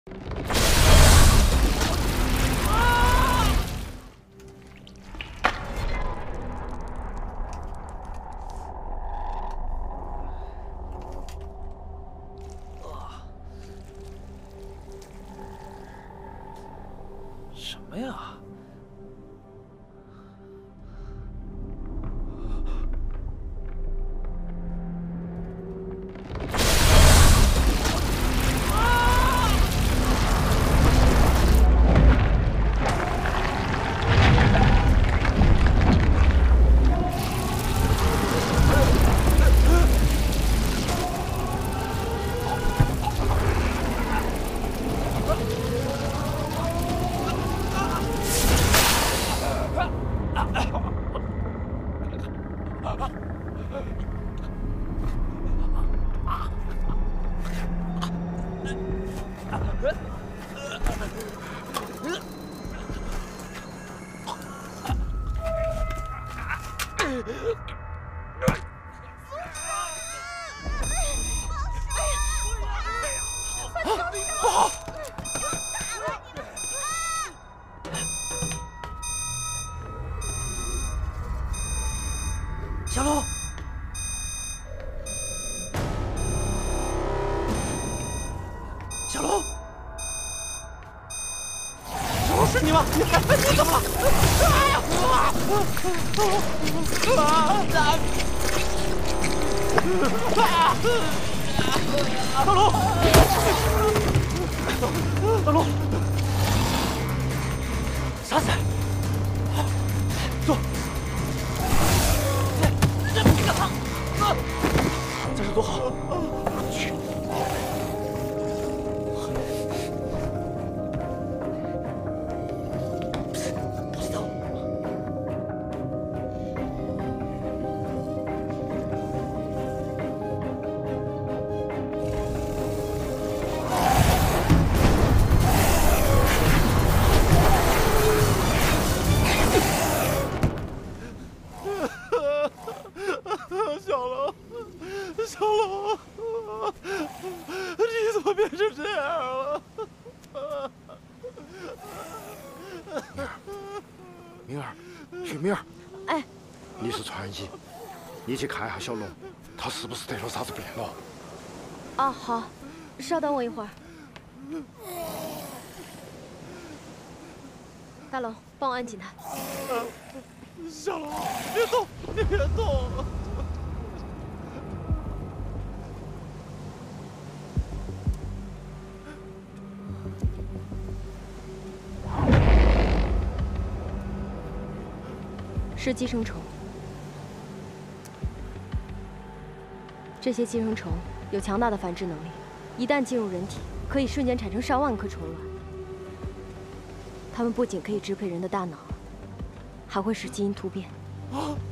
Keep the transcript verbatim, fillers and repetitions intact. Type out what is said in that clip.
什么呀？ 小龙，小龙，小龙是你吗？你你怎么了？哎呀！啊！啊！大龙，大龙，闪闪，坐。 这是多好！去，不知道。小龙。 小龙，你怎么变成这样了？ 明儿，雪明儿， 哎， 你是传医，你去看一下小龙，他是不是得了啥子病了？ 啊，好，稍等我一会儿。大龙，帮我按紧他。 啊、小龙，别动，你别动。 是寄生虫。这些寄生虫有强大的繁殖能力，一旦进入人体，可以瞬间产生上万颗虫卵。它们不仅可以支配人的大脑，还会使基因突变。 啊！